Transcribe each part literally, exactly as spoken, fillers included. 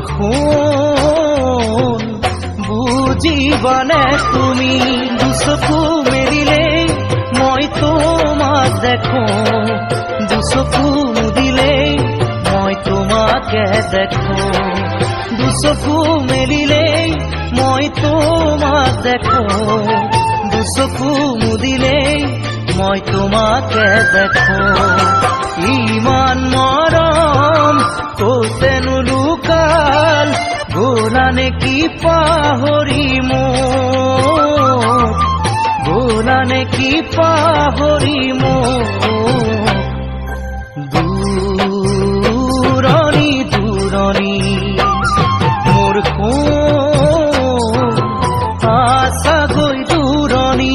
সোণ বুজিবানে তুমি দুচকু মেলিলে মই তোমাক দেখো দুচকু মুদিলে মই তোমাকে দেখো দুচকু মেলিলে মই তোমাক দেখো দুচকু মুদিলে মই তোমাকে দেখো ইমান মৰম কোতেনো লুকাল গোলানে কি পাহৰি মোক গোলানে কি পাহৰি মোক দূৰণি দূৰণি মোৰ কোন আশা গৈ দূৰণি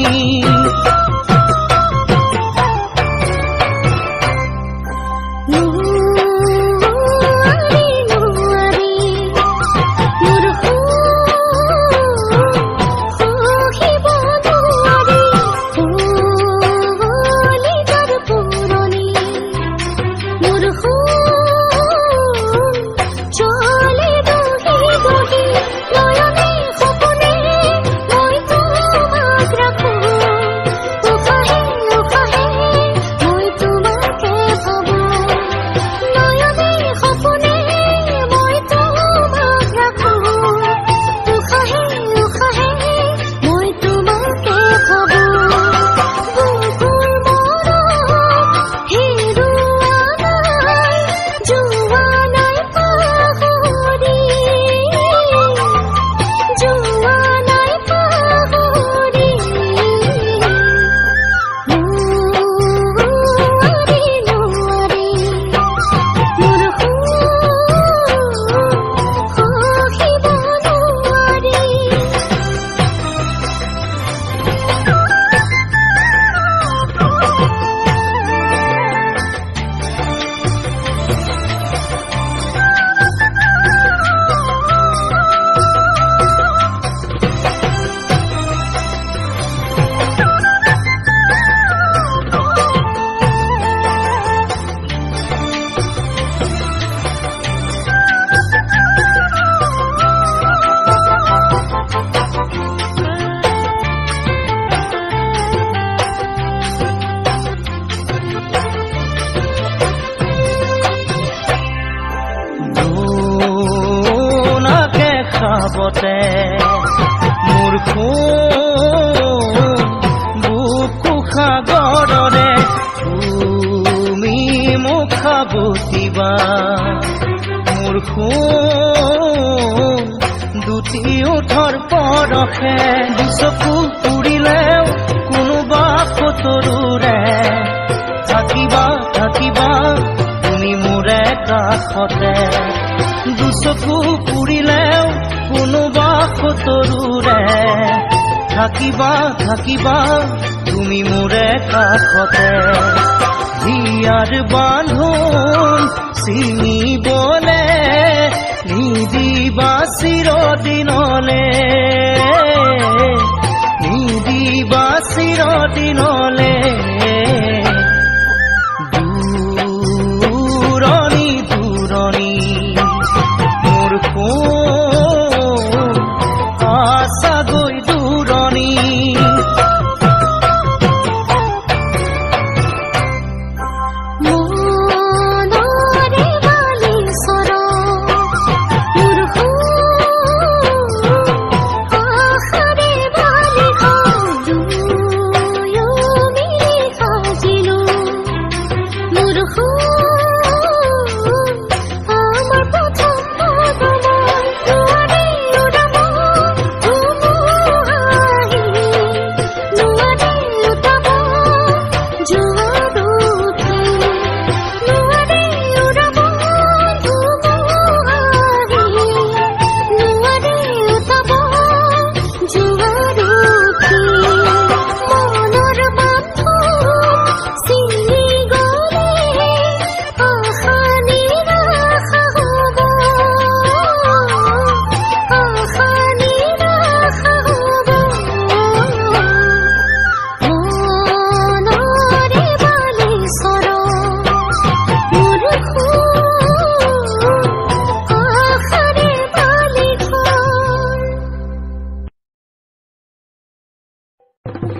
খাবতে মোৰ বুকু সাগৰৰে তুমি মোক খাবতিবা মোৰ দুটি ওঠৰ পৰশে দুচকু পুৰিলেও কোনোবা কতৰুৰে থাকিবা থাকিবা তুমি মোৰে কাষতে দুচকু পুৰিলেও কোনোবা কতৰুৰে থাকিবা থাকিবা তুমি মোৰে কাষতে হিয়াৰ বান্ধোন ছিঙিবলে নিদিবা চিৰদিনলে নিদিবা চিৰদিনলে দূৰণি দূৰণি মোৰ কোন আশা গৈ দূৰণি আশাৰে বালি দুয়ো মিলি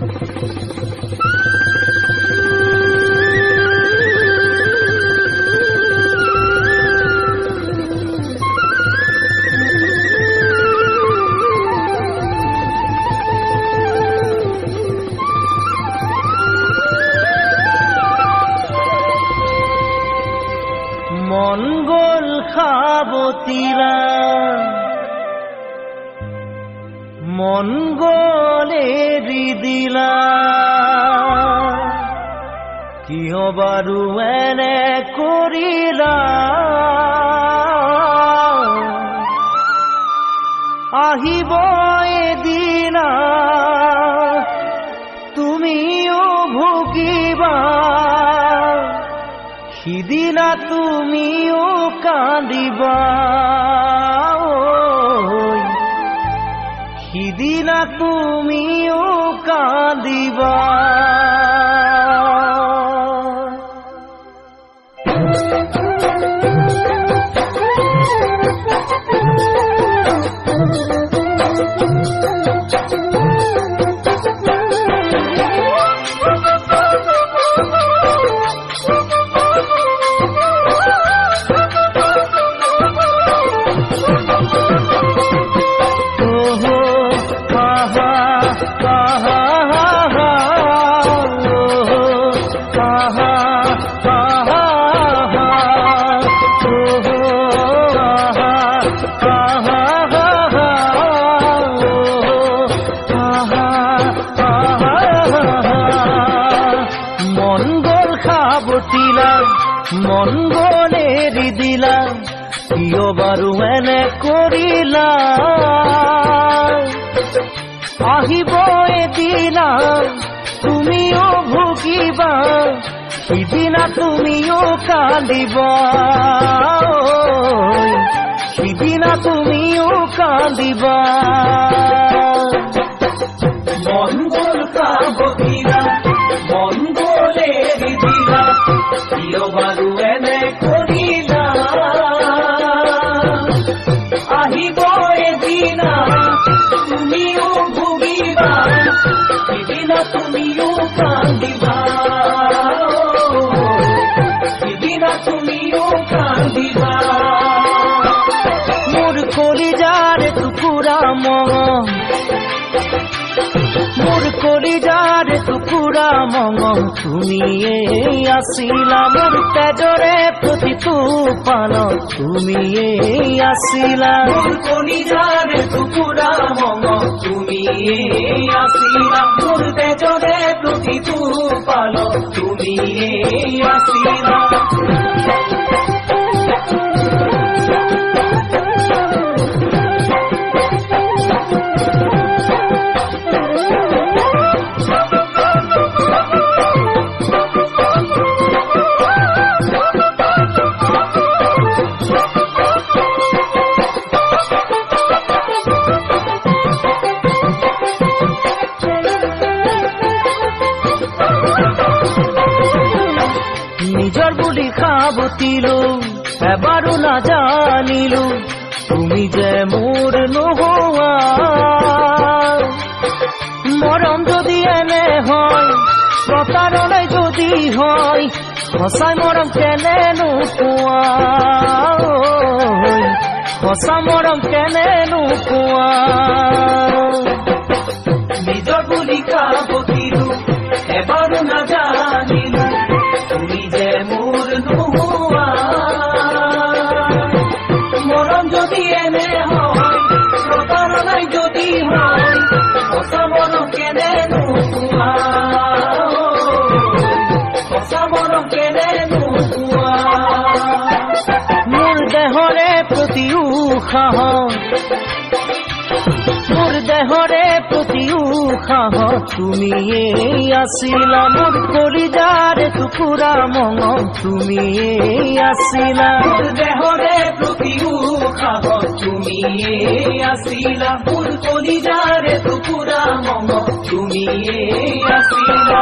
মনগল খাবতীলা মনগল এৰি দিলা কিয় বাৰু এনে কৰিলা আহিব এদিনা তুমিও ভুগিবা সিদিনা তুমিও কান্দিবা সিদিনা তুমিও কান্দিবা মন গলে এৰি দিলা কিয় বাৰু এনে কৰিলা আহিব এদিনা তুমিও ভুগিবা সিদিনা তুমিও কান্দিবা সিদিনা তুমিও কান্দিবা মন গল খাবতীলা মন গলে এৰি দিলা কিয় বাৰু এনে কৰিলা আহিব এদিনা তুমিও ভুগিবা সিদিনা তুমিও কান্দিবা সিদিনা তুমিও কান্দিবা মোৰ কলিজাৰ টুকুৰা মন মোৰ কলিজাৰ টুকুৰা মঙহ তুমিয়ে আছিলা মোৰ তেজৰে প্ৰতিটো পানত তুমিয়ে আছিলা মোৰ কলিজাৰ টুকুৰা মঙহ তুমিয়ে আছিলা মোৰ তেজৰে প্ৰতিটো পানত তুমিয়ে আছিলা নিজৰ বুলি খাবতিলো এবাৰো নাজানিলো তুমি যে মোৰ নোহোৱা মৰম যদি এনে হয় প্ৰতাৰণাই যদি হয় সঁচাই মৰম কেনে নোপোৱা সঁচা মৰম কেনে নোপোৱা নিজৰ বুলি খাবতিলো এবাৰো নাজানিলো তুমি যে মোৰ নোহোৱা মৰম যদি এনে হয় প্ৰতাৰণাই যদি হয় সঁচা মৰম কেনে নোপোৱা সঁচা মৰম কেনে নোপোৱা মোৰ দেহৰে প্ৰতি উশাহ মোৰ দেহৰে প্ৰতি উশাহ তুমিয়ে আছিলা মোৰ কলিজাৰ টুকুৰা মঙহ তুমিয়ে আছিলা মোৰ দেহৰে প্ৰতি উশাহ তুমিয়ে আছিলা মোৰ কলিজাৰ টুকুৰা মঙহ তুমিয়ে আছিলা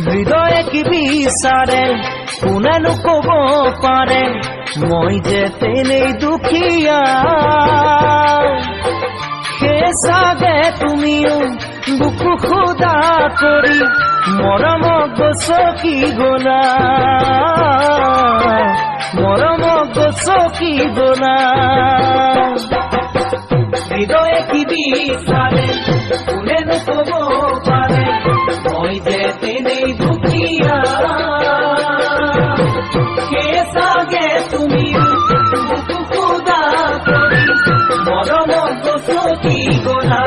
হৃদয়ে কি বিচাৰে কোনেনো ক'ব পাৰে মই যে তেনেই দুখীয়া সেই চাগে তুমিও বুকু খুদা কৰি মৰমক গছকি গলা মৰমক গছকি গলা হৃদয়ে কি বিচাৰে কোনেনো ক'ব পাৰে মই যে তেনেই দুখীয়া সেই চাগে তুমিও বুকু খুদা কৰি মৰমক গছকি গলা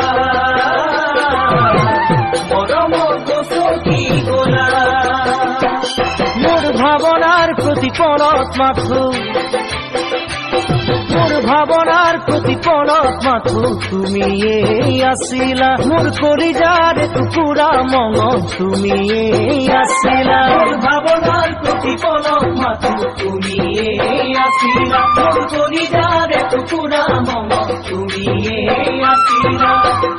মৰমক গছকি গলা মোৰ ভাৱনাৰ প্ৰতিপলত মাথো মোৰ ভাৱনাৰ প্ৰতিপলত মাথো তুমিয়েই আছিলা মোৰ কলিজাৰ টুকুৰা মঙহ তুমিয়েই আছিলা মোৰ ভাৱনাৰ প্ৰতিপলত মাথো তুমিয়েই আছিলা মোৰ কলিজাৰ টুকুৰা মঙহ তুমিয়েই আছিলা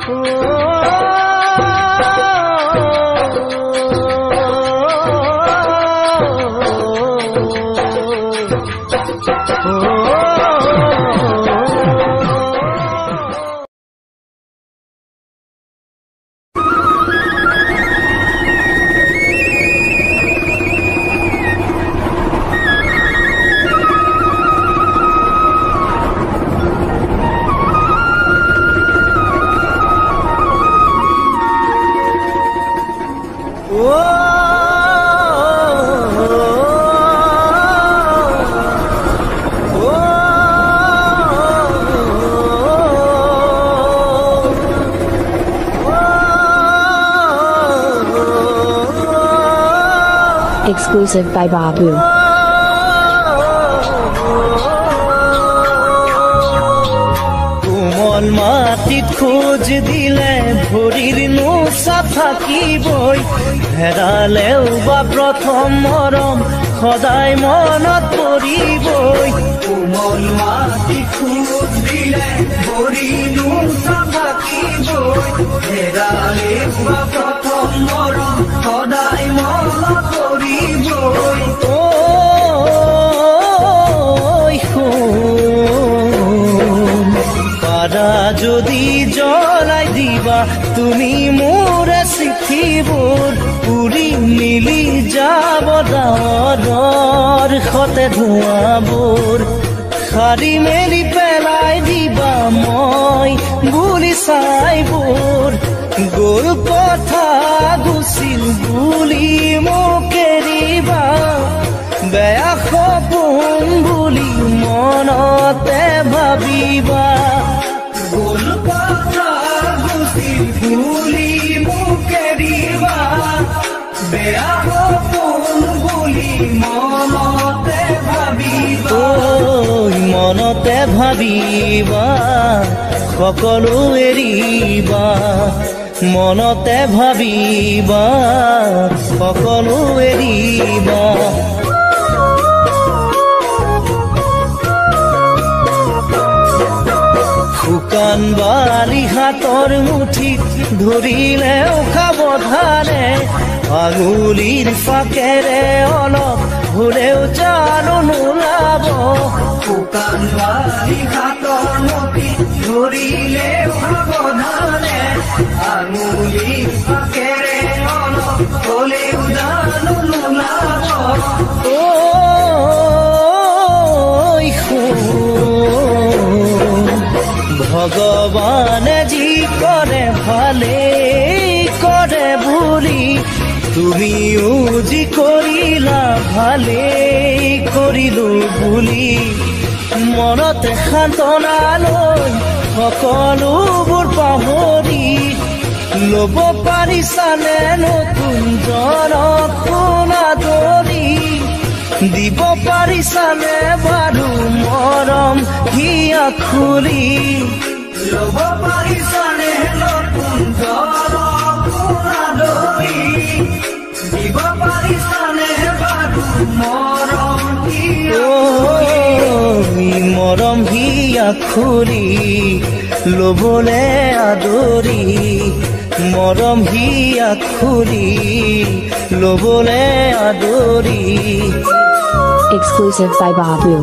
Exclusive by Babu. কোমল মাটিত খোজ দিলে ভৰিৰ নোচা থাকিবই হেৰালেও বা প্ৰথম মৰম সদায় মনত পৰিবই কোমল মাটিত খোজ দিলে ভৰিৰ নোচা থাকিবই হেৰালেও বা প্ৰথম মৰম সদায় মনত পৰিবই পাৰা যদি জ্বলাই দিবা তুমি মোৰে চিঠিবোৰ পুৰি মিলি যাব ডাৱৰৰ সতে ধোঁৱাবোৰ সাৰি মেলি পেলাই দিবা মই বুলি চাইবোৰ গ'ল কথা গুচিল বুলি মোক এৰিবা বেয়া সপোন বুলি মনতে ভাবিবা গ'ল কথা গুচিল বুলি মোক এৰিবা বেয়া সপোন বুলি মনতে ভাবিবা মনতে ভাবিবা সকলো এৰিবা মনতে ভাবিবা সকলো এৰিবা শুকান বালি হাতৰ মুঠিত ধৰিলেও সাৱধানে আঙুলিৰ ফাকেৰে অলপ হ'লেও জানো নোলাব শুকান বালি হাতৰ মুঠিত ধৰিলেও সাৱধানে আঙুলিৰ ফাকেৰে অলপ হ'লেও জানো নোলাব ভগৱানে যি কৰে ভালে কৰে বুলি তুমিও যি কৰিলা ভালে কৰিলো বুলি মনতে সান্তনা লৈ সকলোবোৰ পাহৰি ল'ব পাৰিছানে নতুন জনক শুনা ধৰি দিব পাৰিছানে বাৰু মৰম হিয়া খুলি ল'ব পাৰিছানে নতুন জনক শুনা ধৰি দিব পাৰিছানে বাৰু মৰম মৰম হিয়া খুলি ল'বলে আদৰি মৰম হিয়াক খুলি লবলে আদৰি Exclusive by Babu.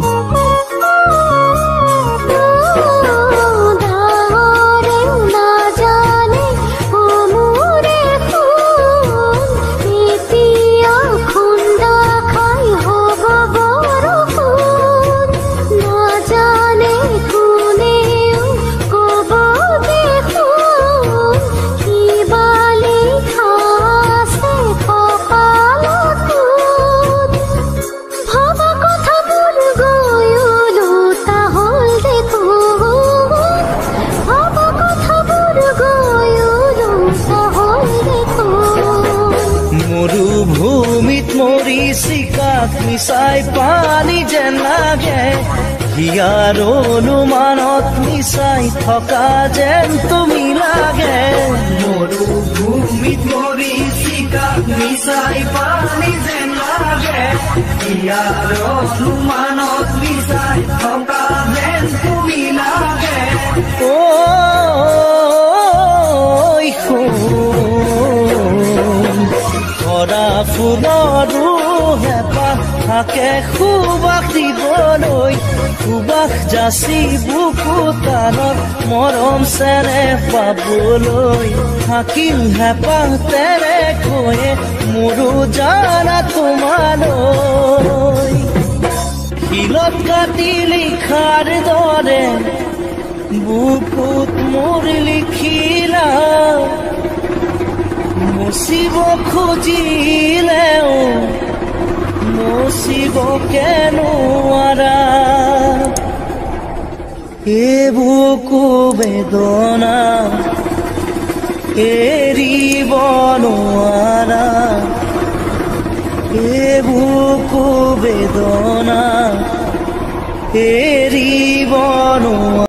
মৰুভূমিত মৰি চিকাত মিছাই পানী যেন লাগে হিয়াৰ অনুমানত মিছাই থকা যেন তুমি লাগে মৰুভূমিত মৰি চিকাত মিছাই পানী যেন লাগে হিয়াৰ অনুমানত মিছাই থকা যেন তুমি লাগে ঐ ধৰা ফুলৰো হেঁপাহ থাকে সুবাস দিবলৈ সুবাস যাচি বুকু কাণত মৰম চেৰে পাবলৈ থাকিল হেঁপাহ তেনেকৈয়ে মোৰো জানা তোমালৈ শিলত কাটি লিখাৰ দৰে বুকুত মোৰ লিখিলা মুছিব খুজিলেও মুছিব কেনোৱাৰা এবুকু বেদনা এৰিব নোৱাৰা এবুকু বেদনা এৰিব নোৱাৰা